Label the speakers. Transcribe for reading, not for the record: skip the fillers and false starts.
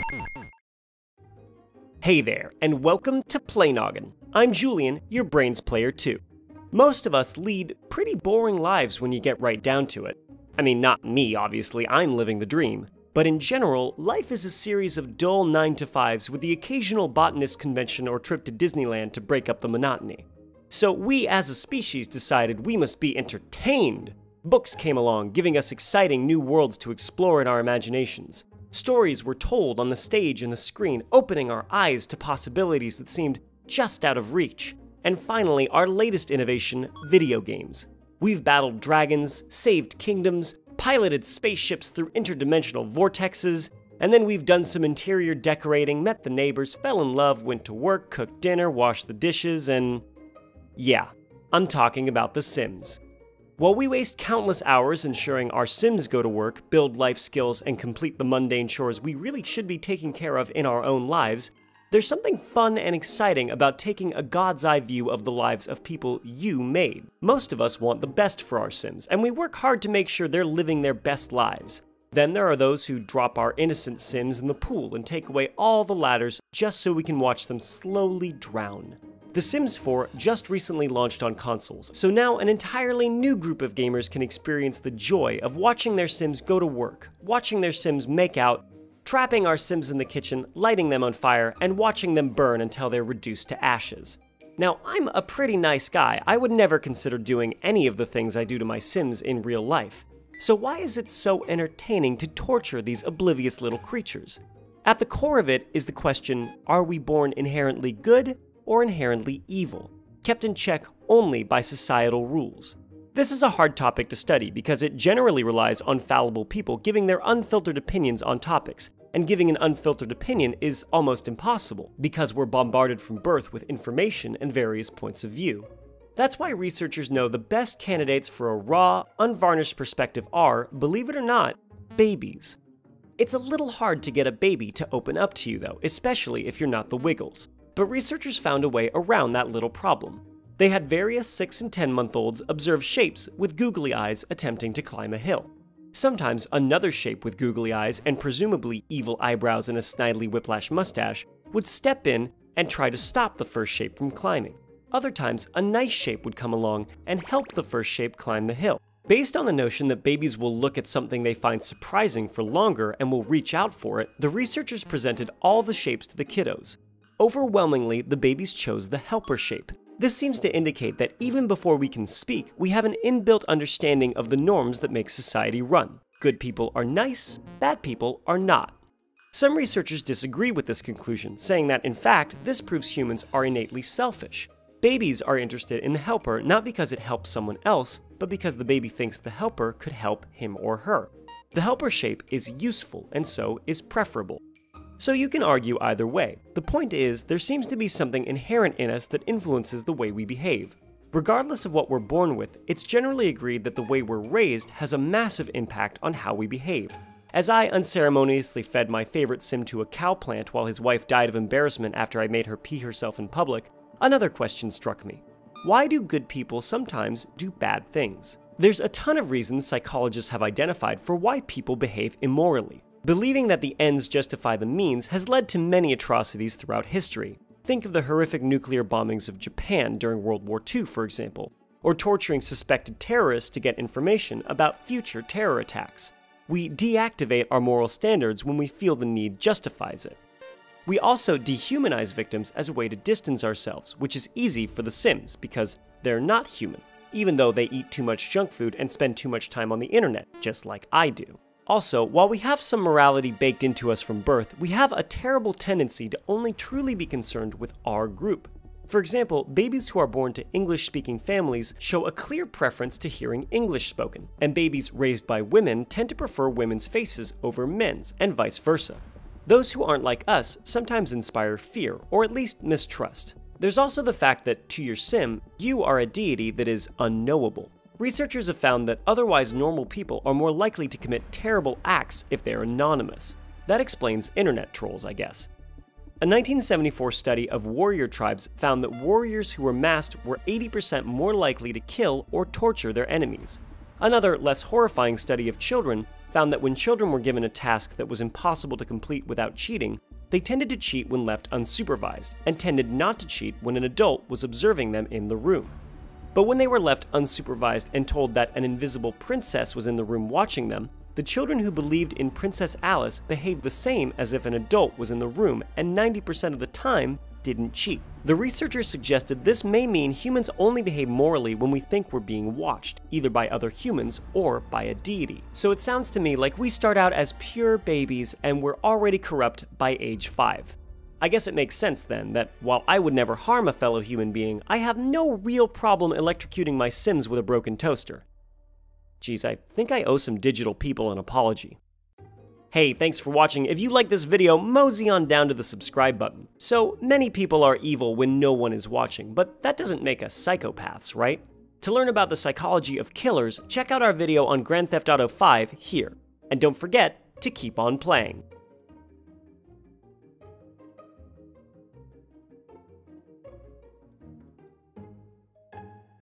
Speaker 1: Hey there, and welcome to Play Noggin. I'm Julian, your brains player too. Most of us lead pretty boring lives when you get right down to it. I mean, not me, obviously, I'm living the dream. But in general, life is a series of dull 9-to-5s with the occasional botanist convention or trip to Disneyland to break up the monotony. So we as a species decided we must be entertained. Books came along, giving us exciting new worlds to explore in our imaginations. Stories were told on the stage and the screen, opening our eyes to possibilities that seemed just out of reach. And finally, our latest innovation, video games. We've battled dragons, saved kingdoms, piloted spaceships through interdimensional vortexes, and then we've done some interior decorating, met the neighbors, fell in love, went to work, cooked dinner, washed the dishes, and... yeah, I'm talking about The Sims. While we waste countless hours ensuring our Sims go to work, build life skills, and complete the mundane chores we really should be taking care of in our own lives, there's something fun and exciting about taking a god's eye view of the lives of people you made. Most of us want the best for our Sims, and we work hard to make sure they're living their best lives. Then there are those who drop our innocent Sims in the pool and take away all the ladders just so we can watch them slowly drown. The Sims 4 just recently launched on consoles, so now an entirely new group of gamers can experience the joy of watching their Sims go to work, watching their Sims make out, trapping our Sims in the kitchen, lighting them on fire, and watching them burn until they're reduced to ashes. Now, I'm a pretty nice guy. I would never consider doing any of the things I do to my Sims in real life. So why is it so entertaining to torture these oblivious little creatures? At the core of it is the question, are we born inherently good or inherently evil, kept in check only by societal rules? This is a hard topic to study because it generally relies on fallible people giving their unfiltered opinions on topics, and giving an unfiltered opinion is almost impossible because we're bombarded from birth with information and various points of view. That's why researchers know the best candidates for a raw, unvarnished perspective are, believe it or not, babies. It's a little hard to get a baby to open up to you though, especially if you're not the Wiggles. But researchers found a way around that little problem. They had various 6 and 10-month-olds observe shapes with googly eyes attempting to climb a hill. Sometimes another shape with googly eyes and presumably evil eyebrows and a snidely whiplash mustache would step in and try to stop the first shape from climbing. Other times, a nice shape would come along and help the first shape climb the hill. Based on the notion that babies will look at something they find surprising for longer and will reach out for it, the researchers presented all the shapes to the kiddos. Overwhelmingly, the babies chose the helper shape. This seems to indicate that even before we can speak, we have an inbuilt understanding of the norms that make society run. Good people are nice, bad people are not. Some researchers disagree with this conclusion, saying that in fact, this proves humans are innately selfish. Babies are interested in the helper not because it helps someone else, but because the baby thinks the helper could help him or her. The helper shape is useful and so is preferable. So you can argue either way. The point is, there seems to be something inherent in us that influences the way we behave. Regardless of what we're born with, it's generally agreed that the way we're raised has a massive impact on how we behave. As I unceremoniously fed my favorite Sim to a cow plant while his wife died of embarrassment after I made her pee herself in public, another question struck me. Why do good people sometimes do bad things? There's a ton of reasons psychologists have identified for why people behave immorally. Believing that the ends justify the means has led to many atrocities throughout history. Think of the horrific nuclear bombings of Japan during World War II, for example, or torturing suspected terrorists to get information about future terror attacks. We deactivate our moral standards when we feel the need justifies it. We also dehumanize victims as a way to distance ourselves, which is easy for the Sims because they're not human, even though they eat too much junk food and spend too much time on the internet, just like I do. Also, while we have some morality baked into us from birth, we have a terrible tendency to only truly be concerned with our group. For example, babies who are born to English-speaking families show a clear preference to hearing English spoken, and babies raised by women tend to prefer women's faces over men's, and vice versa. Those who aren't like us sometimes inspire fear, or at least mistrust. There's also the fact that, to your Sim, you are a deity that is unknowable. Researchers have found that otherwise normal people are more likely to commit terrible acts if they're anonymous. That explains internet trolls, I guess. A 1974 study of warrior tribes found that warriors who were masked were 80% more likely to kill or torture their enemies. Another, less horrifying study of children found that when children were given a task that was impossible to complete without cheating, they tended to cheat when left unsupervised, and tended not to cheat when an adult was observing them in the room. But when they were left unsupervised and told that an invisible princess was in the room watching them, the children who believed in Princess Alice behaved the same as if an adult was in the room, and 90% of the time didn't cheat. The researchers suggested this may mean humans only behave morally when we think we're being watched, either by other humans or by a deity. So it sounds to me like we start out as pure babies and we're already corrupt by age 5. I guess it makes sense then that while I would never harm a fellow human being, I have no real problem electrocuting my Sims with a broken toaster. Geez, I think I owe some digital people an apology. Hey, thanks for watching. If you like this video, mosey on down to the subscribe button. So many people are evil when no one is watching, but that doesn't make us psychopaths, right? To learn about the psychology of killers, check out our video on Grand Theft Auto 5 here. And don't forget to keep on playing.